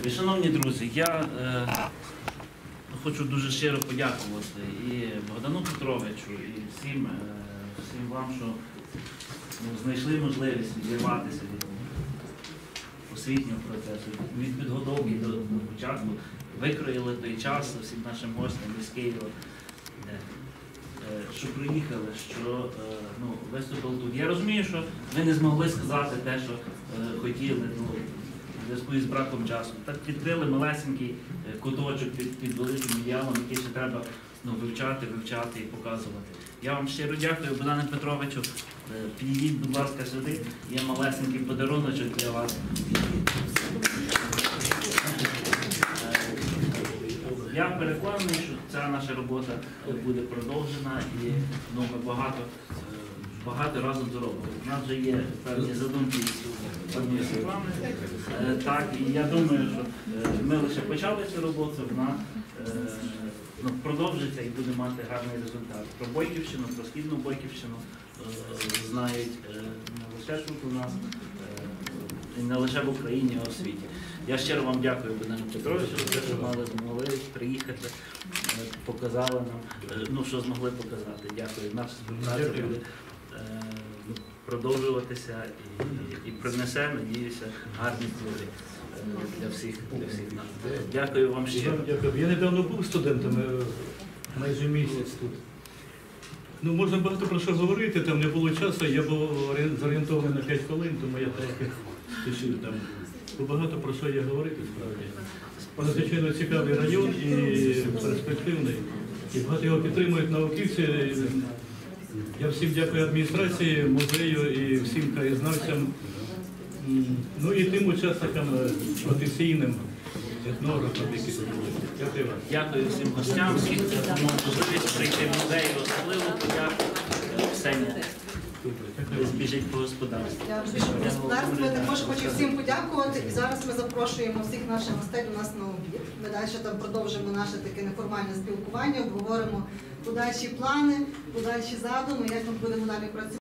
Любі, шановні друзі, я хочу дуже щиро подякувати і Богдану Петровичу, і всім вам, що знайшли можливість відірватися від освітнього процесу, від підготовки до початку, викроїли той час всім нашим гостям із Києва, що приїхали, що виступили тут. Я розумію, що ви не змогли сказати те, що хотіли, в зв'язку із браком часу. Так відкрили малесенький куточок під великим ідеалом, який ще треба вивчати і показувати. Я вам щиро дякую, Богдане Петровичу. Підійдіть, будь ласка, сюди. Є малесенький подаруночок для вас. Я переконаний, що ця наша робота буде продовжена і ми багато разом зробимо. У нас вже є певні задумки певні Світлани. Так, і я думаю, що ми лише почали цю роботу, вона продовжиться і буде мати гарний результат. Про Бойківщину, про Східну Бойківщину знають не лише тут у нас, і не лише в Україні, а в світі. Я щиро вам дякую, Богдану Петровичу, за те, що мали можливість приїхати, показали нам, що змогли показати. Дякую. Наша співпраця буде продовжуватися і принесе, надіюся, гарні плоди для всіх нас. Дякую вам щиро. Я недавно був студентом, майже місяць тут. Можна багато про що говорити, там не було часу, я був зорієнтований на 5 хвилин, тому я трохи спішив там. Багато про що є говорити, справді. Надзвичайно цікавий район і перспективний. І багато його підтримують науковці. Я всім дякую адміністрації, музею і всім краєзнавцям, і тим учасникам професійним, етнографам, які тут були. Дякую вам. Дякую всім гостям, всіх, хто мав можливість прийти в музей, особливо подякую Ксенія. Біжить по господарству. Я також хочу всім подякувати. І зараз ми запрошуємо всіх наших гостей до нас на обід. Ми далі там продовжимо наше таке неформальне спілкування, обговоримо подальші плани, подальші задуми, як ми будемо далі працювати.